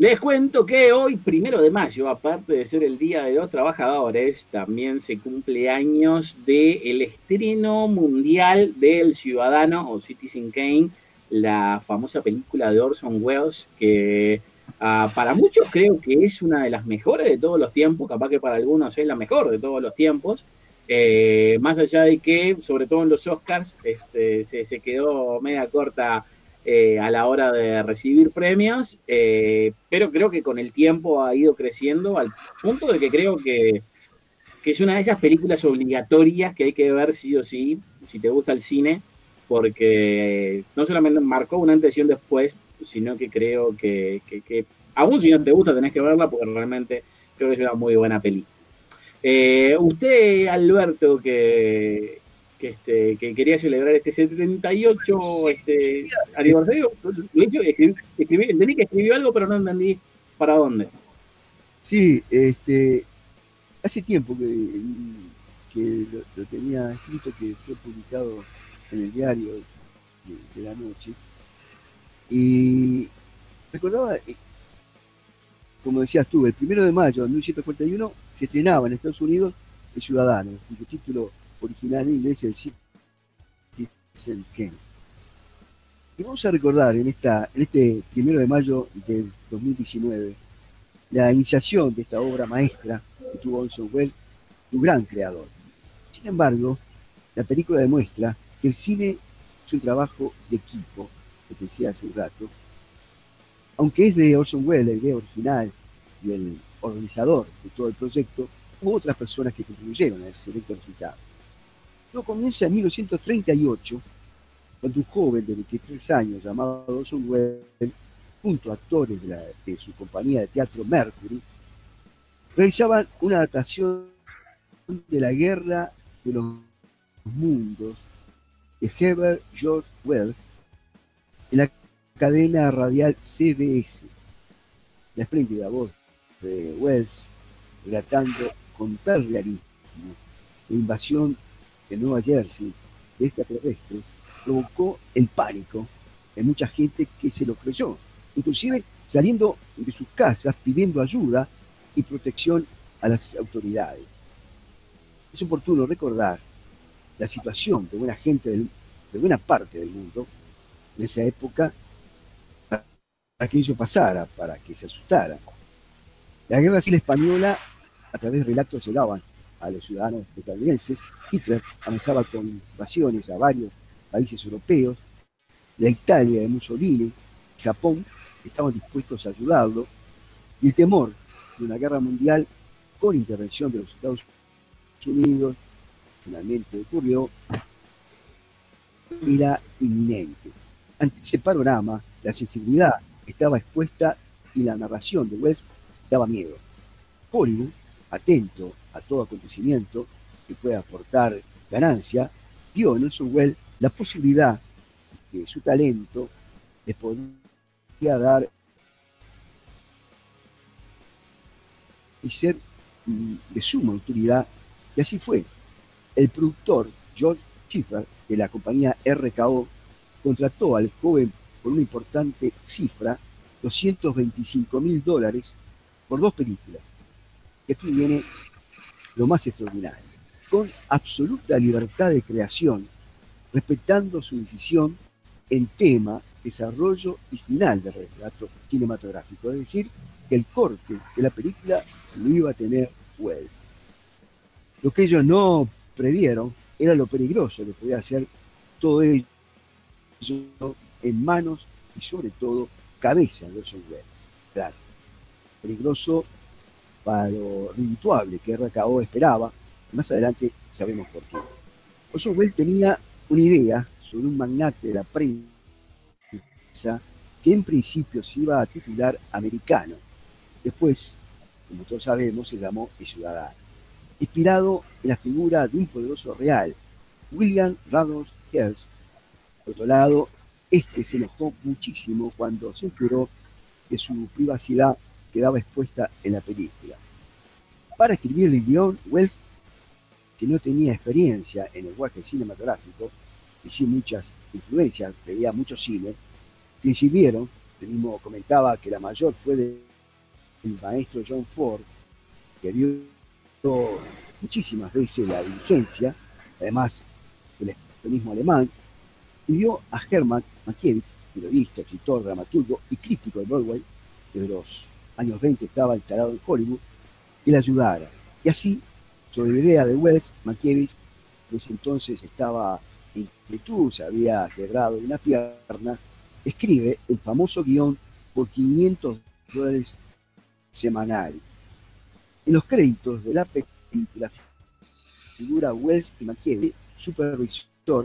Les cuento que hoy, 1 de mayo, aparte de ser el Día de los Trabajadores, también se cumple años del estreno mundial del Ciudadano o Citizen Kane, la famosa película de Orson Welles, que para muchos creo que es una de las mejores de todos los tiempos, capaz que para algunos es la mejor de todos los tiempos. Más allá de que, sobre todo en los Oscars, se quedó media corta a la hora de recibir premios, pero creo que con el tiempo ha ido creciendo al punto de que creo que es una de esas películas obligatorias que hay que ver sí o sí, si te gusta el cine, porque no solamente marcó un antes y un después, sino que creo que aún si no te gusta tenés que verla porque realmente creo que es una muy buena película. Usted, Alberto, que quería celebrar este 78 aniversario, lo hecho, entendí que escribió algo, pero no entendí para dónde. Sí, hace tiempo que lo tenía escrito, que fue publicado en el diario de la noche. Y recordaba, como decías tú, el 1 de mayo de 1941 se estrenaba en Estados Unidos El Ciudadano, cuyo título original en inglés es el Citizen Kane. Y vamos a recordar en este 1 de mayo del 2019 la iniciación de esta obra maestra que tuvo Orson Welles, un gran creador. Sin embargo, la película demuestra que el cine es un trabajo de equipo, que te decía hace un rato, aunque es de Orson Welles la idea original y el organizador de todo el proyecto, hubo otras personas que contribuyeron al excelente resultado. Todo comienza en 1938, cuando un joven de 23 años llamado Orson Welles, junto a actores de su compañía de teatro Mercury, realizaban una adaptación de la Guerra de los Mundos de Herbert George Wells en la cadena radial CBS. La espléndida voz de Wells relatando con tal realismo la invasión de Nueva Jersey de extraterrestres provocó el pánico en mucha gente que se lo creyó, inclusive saliendo de sus casas pidiendo ayuda y protección a las autoridades. Es oportuno recordar la situación de buena gente de buena parte del mundo en esa época para que ello pasara, para que se asustara. La guerra civil española, a través de relatos, llegaban a los ciudadanos estadounidenses. Hitler avanzaba con invasiones a varios países europeos. La Italia de Mussolini, Japón, estaban dispuestos a ayudarlo. Y el temor de una guerra mundial con intervención de los Estados Unidos finalmente ocurrió, era inminente. Ante ese panorama, la sensibilidad estaba expuesta y la narración de West daba miedo. Hollywood, atento a todo acontecimiento que pueda aportar ganancia, vio en Orson Welles la posibilidad de su talento le podría dar y ser de suma utilidad, y así fue. El productor George Schiffer de la compañía RKO contrató al joven por una importante cifra, $225.000, por dos películas. Y aquí viene lo más extraordinario. Con absoluta libertad de creación, respetando su decisión en tema, desarrollo y final del relato cinematográfico. Es decir, que el corte de la película lo iba a tener Wells. Lo que ellos no previeron era lo peligroso que podía hacer todo ello en manos y sobre todo cabeza de Orson Welles. Claro, peligroso para lo redituable que RKO esperaba. Más adelante sabemos por qué. Orson Welles tenía una idea sobre un magnate de la prensa que en principio se iba a titular Americano. Después, como todos sabemos, se llamó El Ciudadano, inspirado en la figura de un poderoso real, William Randolph Hearst. Por otro lado, este se enojó muchísimo cuando se enteró que su privacidad quedaba expuesta en la película. Para escribir el guión, Wells, que no tenía experiencia en el lenguaje cinematográfico y sin muchas influencias, veía mucho cine, que sirvieron, el mismo comentaba que la mayor fue de el maestro John Ford, que vio muchísimas veces la diligencia, además del expresionismo alemán, pidió a Hermann Mankiewicz, periodista, escritor, dramaturgo y crítico de Broadway, que de los años 20 estaba instalado en Hollywood, que le ayudara. Y así, sobre la idea de Wells, Mankiewicz, que ese entonces estaba en inquietud, se había quebrado una pierna, escribe el famoso guión por $500 semanales. En los créditos de la película figura Wells y Mankiewicz, supervisor.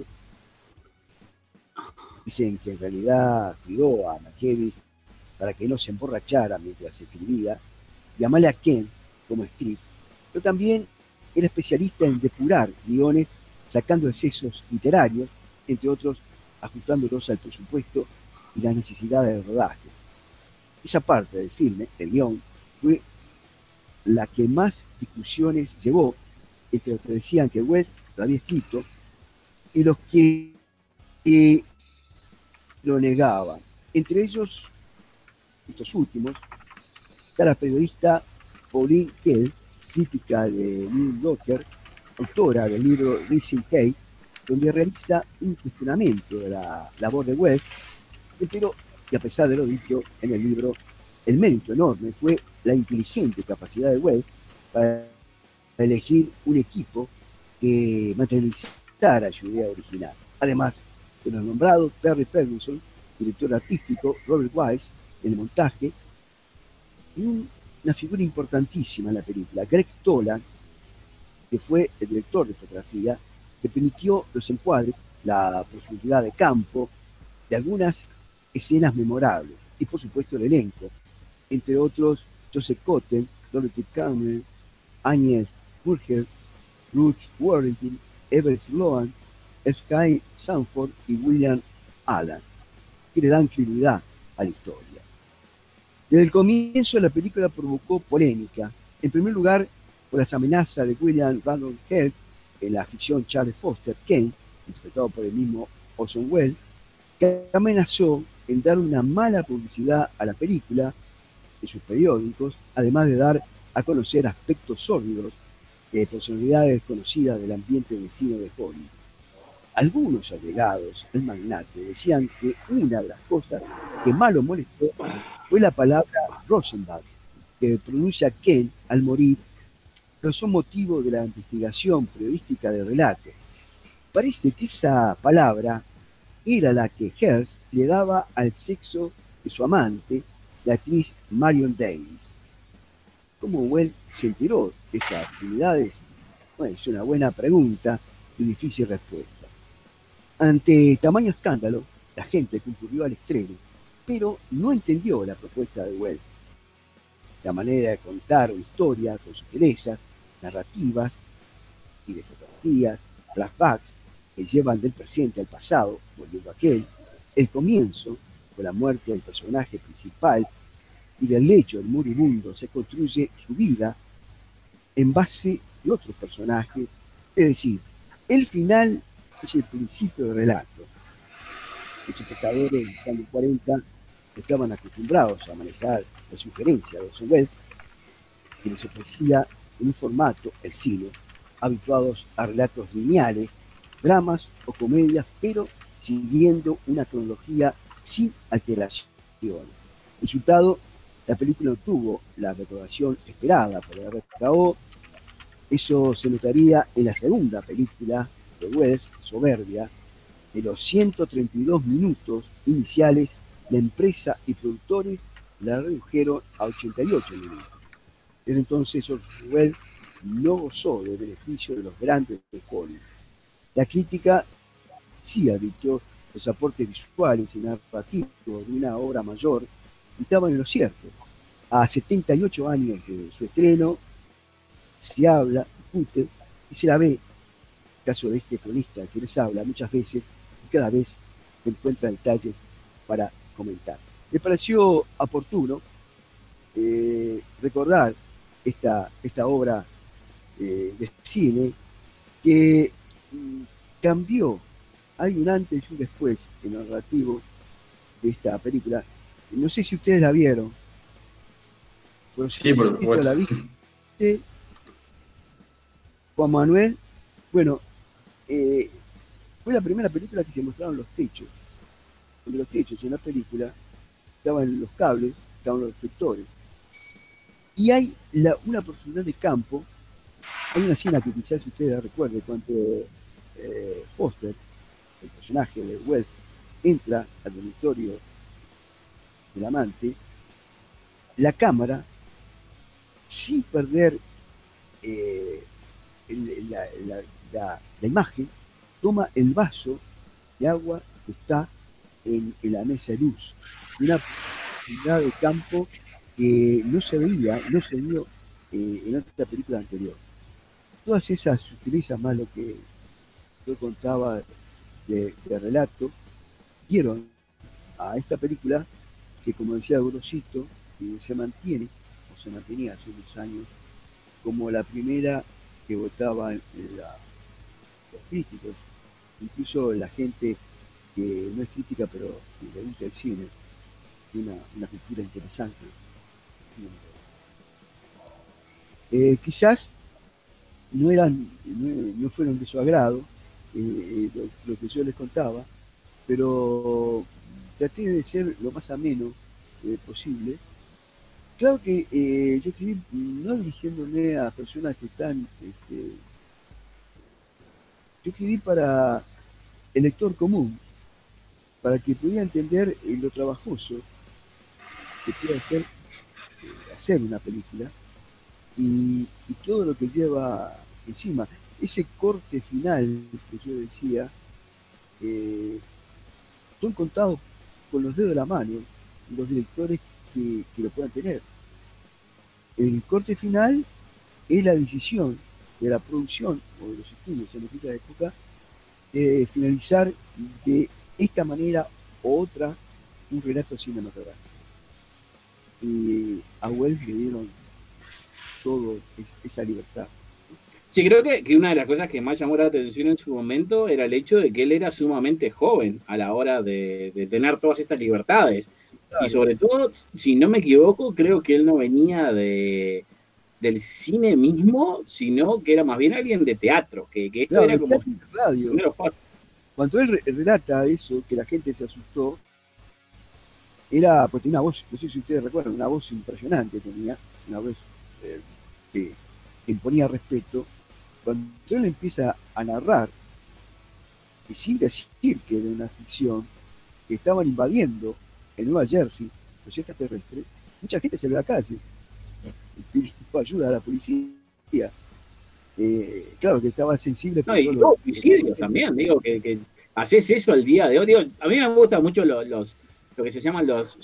Dicen que en realidad cuidó a Mankiewicz para que no se emborrachara mientras escribía, y a Amalia Kent como script, pero también era especialista en depurar guiones, sacando excesos literarios, entre otros, ajustándolos al presupuesto y las necesidades del rodaje. Esa parte del filme, el guión, fue la que más discusiones llevó entre los que decían que West lo había escrito y los que lo negaban. Entre ellos, estos últimos, está la periodista Pauline Kael, crítica de New Yorker, autora del libro Rising Kate, donde realiza un cuestionamiento de la labor de West, pero, y a pesar de lo dicho en el libro, el mérito enorme fue la inteligente capacidad de West para elegir un equipo que materializara su idea original. Además de los nombrados Terry Ferguson, director artístico, Robert Wise, en el montaje, y una figura importantísima en la película, Greg Toland, que fue el director de fotografía, que permitió los encuadres, la profundidad de campo, de algunas escenas memorables, y por supuesto el elenco, entre otros Joseph Cotten, Dorothy Cameron, Agnes Burger, Ruth Warrington, Everett Sloan, Sky Sanford y William Allen, que le dan credibilidad a la historia. Desde el comienzo la película provocó polémica, en primer lugar por las amenazas de William Randolph Hearst en la ficción Charles Foster Kane, interpretado por el mismo Orson Welles, que amenazó en dar una mala publicidad a la película en sus periódicos, además de dar a conocer aspectos sórdidos de personalidades conocidas del ambiente del cine de Hollywood. Algunos allegados al magnate decían que una de las cosas que más lo molestó fue la palabra Rosenbach, que pronuncia Ken al morir, pero son motivo de la investigación periodística del relato. Parece que esa palabra era la que Hearst le daba al sexo de su amante, la actriz Marion Davies. ¿Cómo Wells se enteró de esas actividades? Bueno, es una buena pregunta y difícil respuesta. Ante tamaño escándalo, la gente concurrió al estreno, pero no entendió la propuesta de Wells. La manera de contar una historia con sutilezas, narrativas y de fotografías, flashbacks que llevan del presente al pasado, volviendo a aquel, el comienzo, con la muerte del personaje principal y del lecho del moribundo se construye su vida en base de otros personajes, es decir, el final es el principio del relato. Los espectadores de los años 40 estaban acostumbrados a manejar la sugerencia de Orson Welles, que les ofrecía en un formato, el cine, habituados a relatos lineales, dramas o comedias, pero siguiendo una cronología sin alteración. Resultado, la película no tuvo la recaudación esperada por el RKO. Eso se notaría en la segunda película de Wells, Soberbia. De los 132 minutos iniciales, la empresa y productores la redujeron a 88 minutos. Desde entonces, Orson Welles no gozó del beneficio de los grandes de Hollywood. La crítica sí advirtió los aportes visuales y narrativos de una obra mayor y estaban en lo cierto. A 78 años de su estreno, se habla, discute y se la ve, en el caso de este cronista que les habla muchas veces y cada vez se encuentra detalles para comentar. Me pareció oportuno recordar esta obra de cine que cambió, hay un antes y un después en el narrativo de esta película. No sé si ustedes la vieron. Por Sí, por cierto, supuesto. la viste, Juan Manuel. Bueno, eh, fue la primera película que se mostraron los techos. Porque los techos en la película estaban los cables, estaban los reflectores. Y hay una oportunidad de campo. Hay una escena que quizás ustedes recuerden cuando Foster, el personaje de Wells, entra al dormitorio del amante. La cámara, sin perder eh, la, la imagen, toma el vaso de agua que está en la mesa de luz. Una profundidad de campo que no se veía, no se vio en otra película anterior. Todas esas sutilezas más lo que yo contaba de relato, dieron a esta película que, como decía Grosito, se mantiene, o se mantenía hace unos años, como la primera que votaban los críticos, incluso la gente que no es crítica pero que le gusta el cine, tiene una cultura interesante. Quizás no fueron de su agrado lo que yo les contaba, pero traté de ser lo más ameno posible. Claro que yo escribí no dirigiéndome a personas que están, yo escribí para el lector común, para que pudiera entender lo trabajoso que puede hacer una película y todo lo que lleva encima. Ese corte final que yo decía, eh, son contados con los dedos de la mano los directores que lo puedan tener. El corte final es la decisión de la producción o de los estudios en aquella época de finalizar de esta manera u otra un relato cinematográfico. Y a Wells le dieron todo esa libertad. Sí, creo que una de las cosas que más llamó la atención en su momento era el hecho de que él era sumamente joven a la hora de tener todas estas libertades. Y Claro, sobre todo, si no me equivoco, creo que él no venía del cine mismo, sino que era más bien alguien de teatro, que esto claro, era de como teatro sus y de radio. primeros pasos. Cuando él relata eso, que la gente se asustó, era, pues tenía una voz, no sé si ustedes recuerdan, una voz impresionante tenía, una voz eh, que, que imponía respeto. Cuando él empieza a narrar, y sin decir que era una ficción, que estaban invadiendo en Nueva Jersey los extraterrestres, mucha gente se ve a la calle pidiendo ayuda a la policía. Claro que estaba sensible No, por todo y lo hubo que venía suicidios diciendo. también, digo, que haces eso al día de hoy. Digo, a mí me gustan mucho lo que se llaman los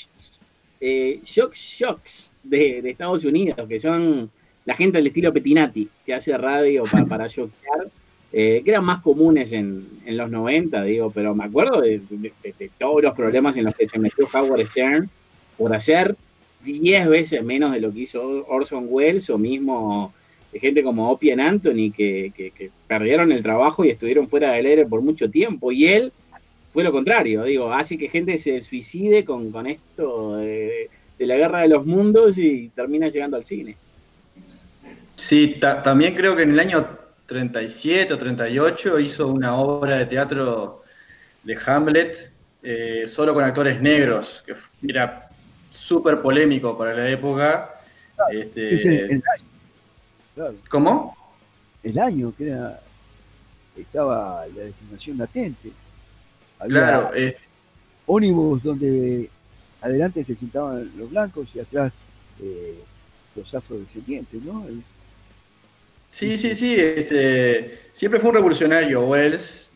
shocks de Estados Unidos, que son la gente del estilo Petinati, que hace radio para shockear, que eran más comunes en los 90, digo, pero me acuerdo de todos los problemas en los que se metió Howard Stern por hacer 10 veces menos de lo que hizo Orson Welles o mismo de gente como Opie y Anthony que perdieron el trabajo y estuvieron fuera del aire por mucho tiempo. Y él fue lo contrario, digo, hace que gente se suicide con esto de la guerra de los mundos y termina llegando al cine. Sí, también creo que en el año 37 o 38 hizo una obra de teatro de Hamlet solo con actores negros, que era súper polémico para la época. Es Este, claro, ¿Cómo? el año que estaba la discriminación latente. Había Claro, ónibus donde adelante se sentaban los blancos y atrás eh, los afrodescendientes, ¿no? sí, sí, sí. Siempre fue un revolucionario Wells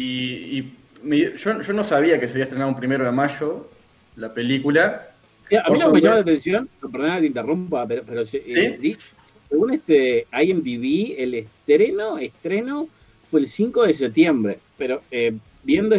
yo no sabía que se había estrenado un 1 de mayo la película. A mí lo que Orson me llama la Welles, atención, perdona que te interrumpa, pero ¿sí? según IMDb, el estreno fue el 5 de septiembre, pero viendo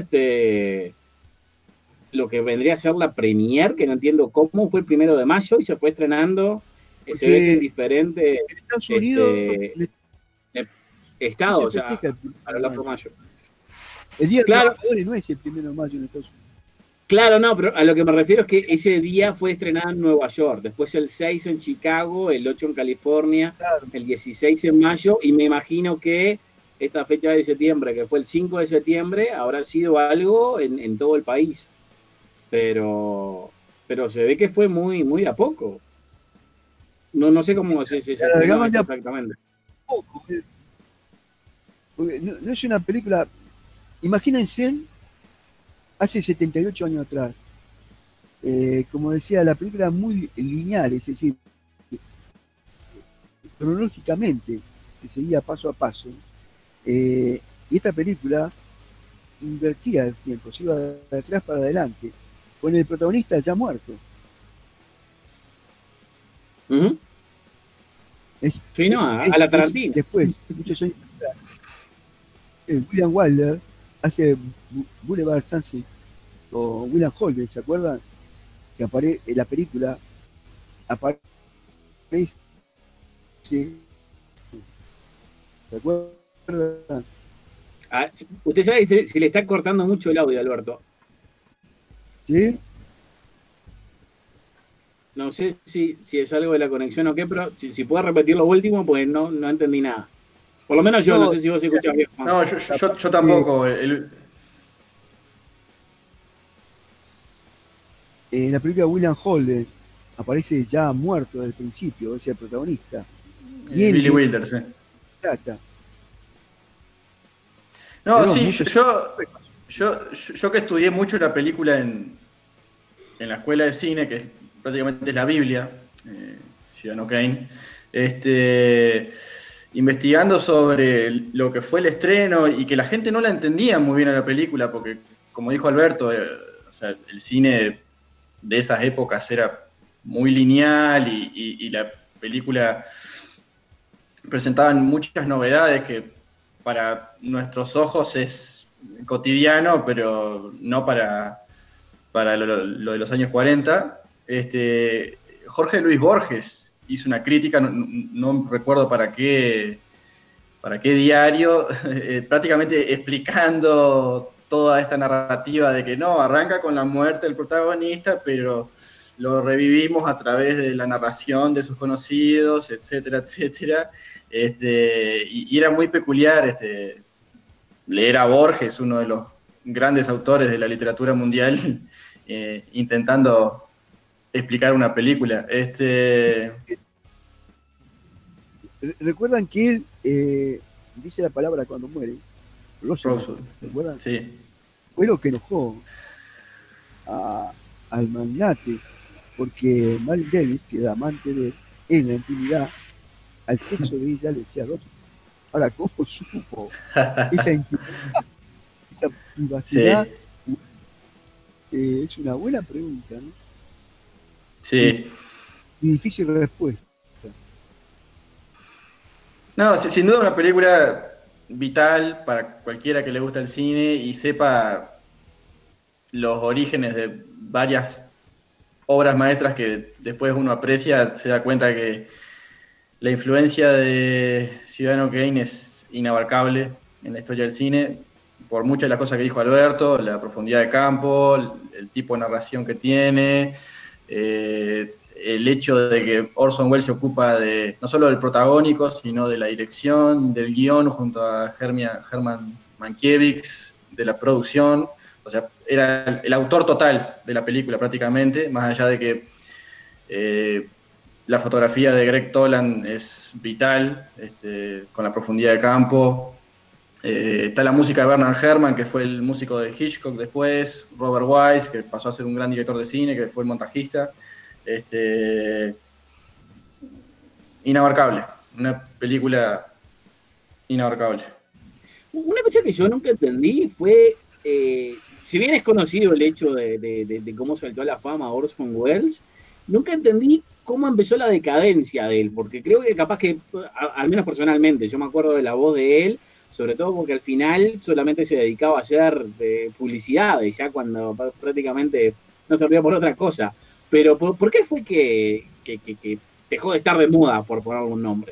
lo que vendría a ser la premier, que no entiendo cómo fue el 1 de mayo y se fue estrenando, se ve que en Porque diferentes en Estados Unidos este, no se estados festeja el a lo primero de largo de mayo. mayo. El Día del Claro, Trabajador no es el 1 de mayo en Estados Unidos. Claro, no, pero a lo que me refiero es que ese día fue estrenada en Nueva York, después el 6 en Chicago, el 8 en California, Claro. el 16 en mayo, y me imagino que esta fecha de septiembre, que fue el 5 de septiembre, habrá sido algo en todo el país. Pero, pero se ve que fue muy, muy a poco. No sé cómo se estrenó Alargaban de esto a exactamente. poco. Porque no es una película. Imagínense hace 78 años atrás. Como decía, la película es muy lineal, es decir, cronológicamente se seguía paso a paso. Y esta película invertía el tiempo, se iba de atrás para adelante, con el protagonista ya muerto. Ujú. Es, Sí, no, a la Tarantino. después, muchos años atrás, William Wilder hace Boulevard Sunset con William Holden, ¿se acuerdan? Que aparece en la película, aparece, ¿se acuerdan? Ah, usted sabe que se le está cortando mucho el audio, Alberto. ¿Sí? No sé si es algo de la conexión o qué, pero si puede repetir lo último, pues no entendí nada. Por lo menos yo, no No, sé si vos escuchás bien, Juan. No, yo tampoco. en la película William Holden aparece ya muerto desde el principio, es el protagonista. Y él Billy Wilder, sí. trata. No, Pero sí, muchos yo que estudié mucho la película en la escuela de cine, que prácticamente es la Biblia, Ciudadano Kane, investigando sobre lo que fue el estreno y que la gente no la entendía muy bien a la película, porque como dijo Alberto, o sea, el cine de esas épocas era muy lineal y la película presentaba muchas novedades que para nuestros ojos es cotidiano, pero no para lo de los años 40. Jorge Luis Borges hizo una crítica, no recuerdo para qué diario, prácticamente explicando toda esta narrativa de que no, arranca con la muerte del protagonista, pero lo revivimos a través de la narración de sus conocidos, etcétera, etcétera. Y era muy peculiar leer a Borges, uno de los grandes autores de la literatura mundial, intentando explicar una película. recuerdan que él dice la palabra cuando muere, Roosevelt, Rosewood, ¿recuerdan? sí. Fue lo que enojó a- al magnate, porque Miles Davis, que era amante de él, en la intimidad, al sexo de ella le decía Roosevelt. Ahora, ¿cómo supo esa intimidad, esa privacidad? Sí, Es una buena pregunta, ¿no? sí. Y difícil respuesta. No, sin duda una película vital para cualquiera que le gusta el cine y sepa los orígenes de varias obras maestras que después uno aprecia, se da cuenta que la influencia de Ciudadano Kane es inabarcable en la historia del cine, por muchas de las cosas que dijo Alberto, la profundidad de campo, el tipo de narración que tiene, el hecho de que Orson Welles se ocupa de no solo del protagónico, sino de la dirección, del guión, junto a Herman Mankiewicz, de la producción. O sea, era el autor total de la película prácticamente, más allá de que la fotografía de Greg Toland es vital, con la profundidad de campo. Está la música de Bernard Herrmann, que fue el músico de Hitchcock después, Robert Wise, que pasó a ser un gran director de cine, que fue el montajista. Inabarcable, una película inabarcable. Una cosa que yo nunca entendí fue, si bien es conocido el hecho de cómo saltó a la fama Orson Welles, nunca entendí cómo empezó la decadencia de él, porque creo que capaz que, al menos personalmente, yo me acuerdo de la voz de él, sobre todo porque al final solamente se dedicaba a hacer publicidades, ya cuando prácticamente no servía por otra cosa. Pero ¿por qué fue que dejó de estar de moda, por poner algún nombre?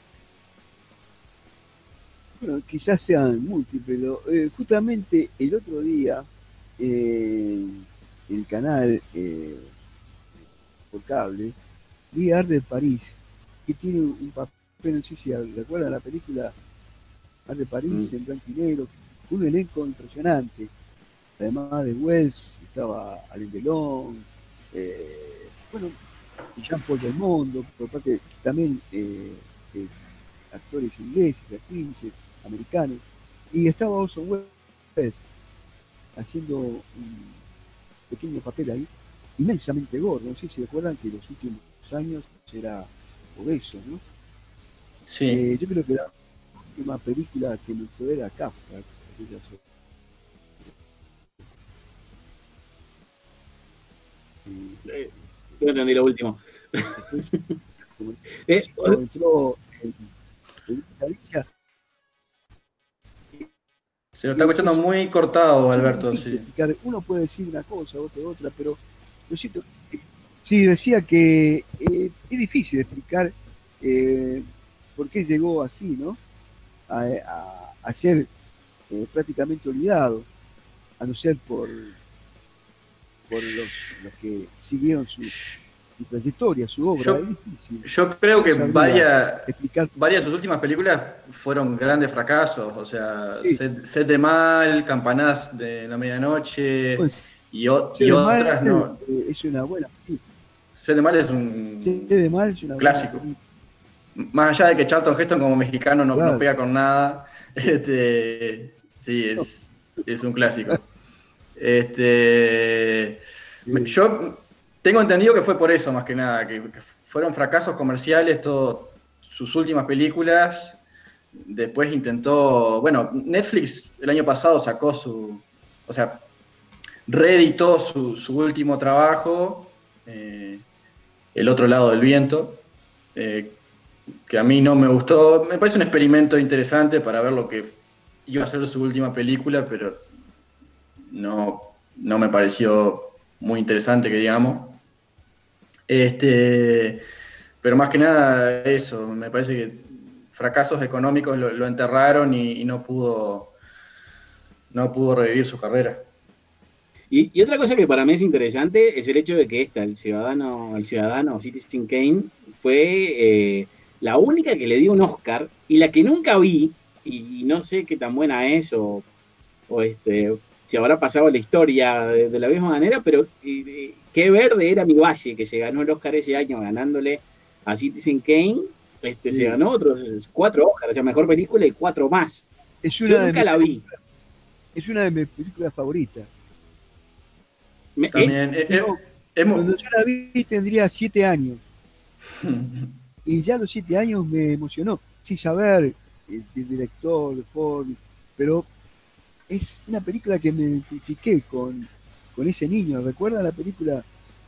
Bueno, quizás sean múltiples, pero justamente el otro día, eh, el canal por cable, vi Art de París, que tiene un papel, no sé si recuerdan la película Art de París, en blanco y negro, un elenco impresionante. Además de Wells, estaba Alain Delon, bueno, Jean-Paul Belmondo, por parte también actores ingleses, actrices, americanos, y estaba Orson Welles haciendo un pequeño papel ahí, inmensamente gordo. No sé si recuerdan que los últimos años era obeso, ¿no? Sí. Yo creo que la última película que me gustó era Kafka. No entendí lo último. Después, cuando entró en Galicia. Se lo está escuchando muy cortado, Alberto. Sí. Uno puede decir una cosa, otro otra, pero yo siento que sí, decía que es difícil explicar por qué llegó así, ¿no? A ser prácticamente olvidado, a no ser por los que siguieron su trayectoria, su obra. Yo creo que varias de sus últimas películas fueron grandes fracasos. O sea, sí. Sed de Mal, Campanadas de la Medianoche, pues, y otras no. Es una buena película. Sed de Mal es un clásico. Más allá de que Charlton Heston como mexicano no pega con nada, sí, es un clásico. Yo tengo entendido que fue por eso, más que nada, que fueron fracasos comerciales todas sus últimas películas. Después intentó, bueno, Netflix el año pasado sacó reeditó su último trabajo, El otro lado del viento, que a mí no me gustó. Me parece un experimento interesante para ver lo que iba a ser su última película, pero no me pareció muy interesante, que digamos. Pero más que nada eso, me parece que fracasos económicos lo enterraron y no pudo revivir su carrera. Y otra cosa que para mí es interesante es el hecho de que el ciudadano Citizen Kane fue la única que le dio un Oscar y la que nunca vi, y no sé qué tan buena es o si habrá pasado la historia de la misma manera, pero qué verde era Mi Valle, que se ganó el Oscar ese año ganándole a Citizen Kane. Sí. Se ganó otros 4 Oscars, o sea, mejor película y 4 más. Yo nunca la vi. Es una de mis películas favoritas. También, cuando yo la vi tendría 7 años. Y ya a los 7 años me emocionó, sin saber el director, Ford, pero es una película que me identifiqué con ese niño. ¿Recuerda la película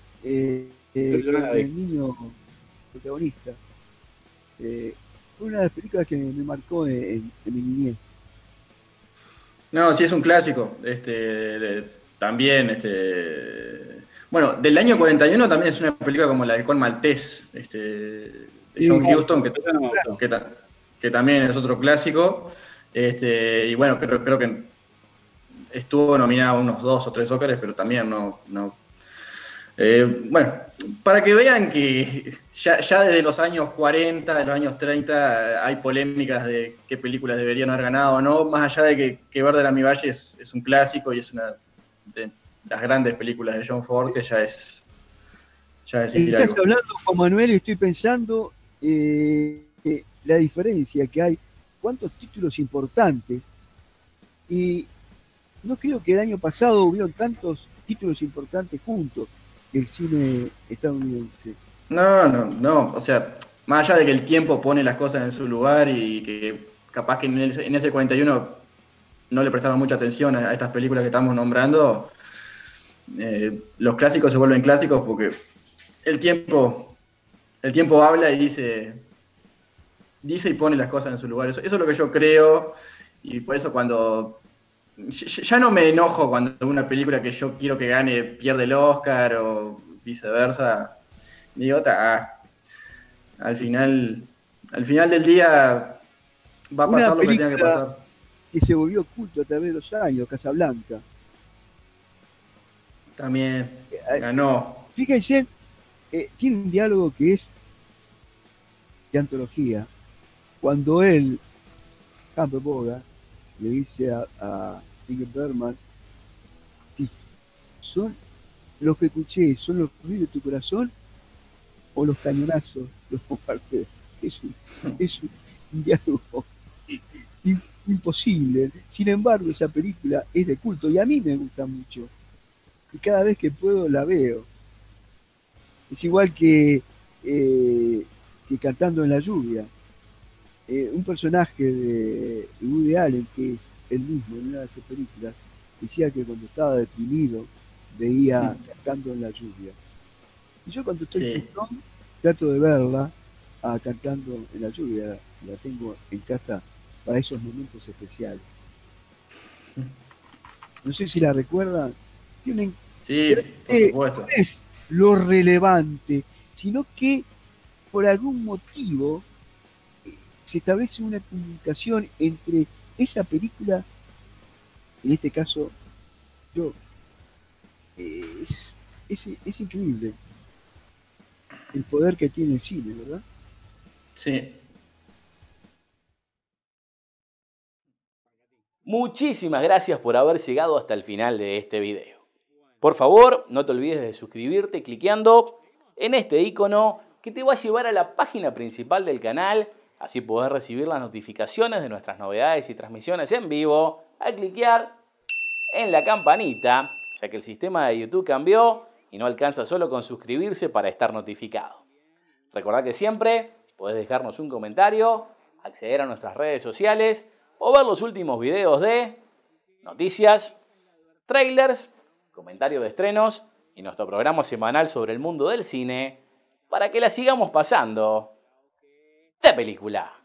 del niño protagonista? Fue una de las películas que me marcó en mi niñez. No, sí, es un clásico. También, bueno, del año 41 también es una película como la de Con Maltés, de John Huston, que también es otro clásico. Y bueno, creo que estuvo nominada a unos 2 o 3 Óscares, pero también no. Bueno, para que vean que ya desde los años 40, de los años 30, hay polémicas de qué películas deberían haber ganado o no, más allá de que Verde era mi Valle es un clásico y es una de las grandes películas de John Ford, que ya es decir Estás algo. hablando con Manuel y estoy pensando la diferencia que hay, cuántos títulos importantes, y no creo que el año pasado hubieron tantos títulos importantes juntos del cine estadounidense. No, o sea, más allá de que el tiempo pone las cosas en su lugar y que capaz que en ese 41 no le prestaron mucha atención a estas películas que estamos nombrando, los clásicos se vuelven clásicos porque el tiempo habla y dice y pone las cosas en su lugar. Eso es lo que yo creo, y por eso cuando ya no me enojo cuando una película que yo quiero que gane pierde el Oscar o viceversa. Digo, al final del día va a pasar lo que tenga que pasar. Que se volvió culto a través de los años, Casablanca. También ganó. Fíjense, tiene un diálogo que es de antología. Cuando él, Humphrey Bogart, le dice a Ingrid Bergman, si son los que escuché, son los ruidos de tu corazón o los cañonazos, los bombardeos. Es un diálogo imposible. Sin embargo, esa película es de culto y a mí me gusta mucho. Y cada vez que puedo la veo. Es igual que Cantando en la lluvia. Un personaje de Woody Allen, que es él mismo en una de sus películas, decía que cuando estaba deprimido veía Cantando en la lluvia. Y yo cuando estoy tristón trato de verla Cantando en la lluvia, la tengo en casa para esos momentos especiales. No sé si la recuerdan. Tienen, sí, por supuesto. No es lo relevante, sino que por algún motivo se establece una comunicación entre esa película, en este caso, yo, es increíble el poder que tiene el cine, ¿verdad? Sí. Muchísimas gracias por haber llegado hasta el final de este video. Por favor, no te olvides de suscribirte cliqueando en este icono que te va a llevar a la página principal del canal. Así podés recibir las notificaciones de nuestras novedades y transmisiones en vivo al cliquear en la campanita, ya que el sistema de YouTube cambió y no alcanza solo con suscribirse para estar notificado. Recordá que siempre podés dejarnos un comentario, acceder a nuestras redes sociales o ver los últimos videos de noticias, trailers, comentarios de estrenos y nuestro programa semanal sobre el mundo del cine para que la sigamos pasando de película.